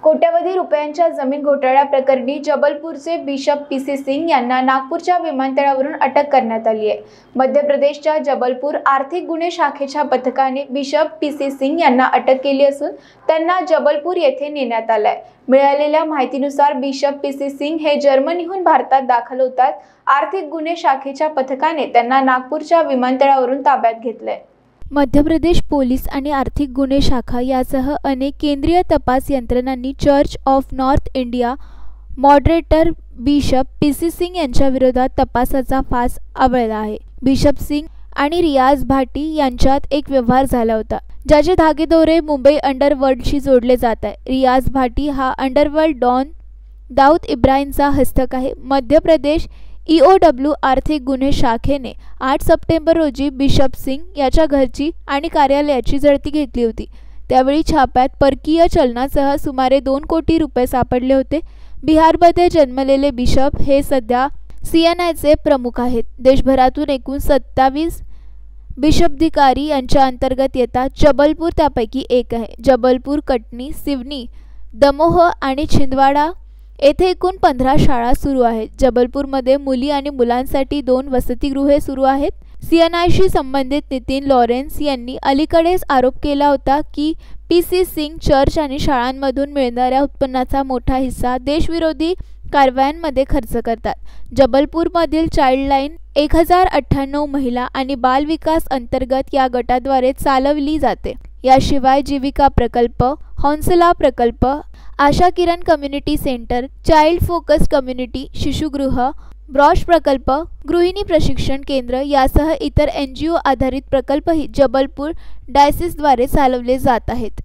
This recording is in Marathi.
कोट्यवधी रुपयांच्या जमीन घोटाळ्याप्रकरणी जबलपूरचे बिशप पी.सी. सिंग यांना नागपूरच्या विमानतळावरून अटक करण्यात आली आहे। मध्य प्रदेशच्या जबलपूर आर्थिक गुन्हे शाखेच्या पथकाने बिशप पी.सी. सिंग यांना अटक केली असून त्यांना जबलपूर येथे नेण्यात आले। मिळालेल्या माहितीनुसार बिशप पी.सी. सिंग हे जर्मनीहून भारतात दाखल होतात। आर्थिक गुन्हे शाखेच्या पथकाने त्यांना नागपूरच्या विमानतळावरून ताब्यात घेतले। मध्य प्रदेश पोलीस आणि आर्थिक गुन्हे शाखा यासह अनेक केंद्रीय तपास यंत्रणांनी church of north India moderator bishop PC. Singh यांच्या विरोधात तपासाचा फास आवळला आहे। बिशप सिंग आणि रियाज भाटी यांच्यात एक व्यवहार झाला होता, ज्याचे धागेदोरे मुंबई अंडरवर्ल्डशी जोडले जात आहे। रियाज भाटी हा अंडरवर्ल्ड डॉन दाऊद इब्राहिमचा हस्तक आहे। मध्य प्रदेश EOW आर्थिक गुन्हे शाखेने 8 सप्टेंबर रोजी बिशप सिंग याच्या घरची आणि कार्यालयाची झडती घेतली होती। त्यावेळी छाप्यात परकीय चलनासह सुमारे 2 कोटी रुपये सापडले होते। बिहारमध्ये जन्मलेले बिशप हे सध्या CNIचे प्रमुख आहेत। देशभरातून एकूण 27 बिशपधिकारी यांच्या अंतर्गत येतात। जबलपूर त्यापैकी एक आहे। जबलपूर, कटनी, सिवनी, दमोह आणि छिंदवाडा येथे एकूण 15 शाळा सुरू आहेत। जबलपूरमध्ये मुली आणि मुलांसाठी 2 वसतिगृहे सुरू आहेत। CNIशी संबंधित नितीन लॉरेन्स यांनी अलीकडेच आरोप केला होता की पी.सी. सिंग चर्च आणि शाळांमधून मिळणाऱ्या उत्पन्नाचा मोठा हिस्सा देशविरोधी कारवायांमध्ये खर्च करतात। जबलपूरमधील चाइल्डलाईन 1098 महिला आणि बाल विकास अंतर्गत या गटाद्वारे चालवली जाते। याशिवाय जीविका प्रकल्प, हौसला प्रकल्प, Asha Kiran community centre, child focus community शिशुगृह, ब्रॉश प्रकल्प, गृहिणी प्रशिक्षण केंद्र यासह इतर NGO आधारित प्रकल्पही जबलपूर डायसिसद्वारे चालवले जात आहेत।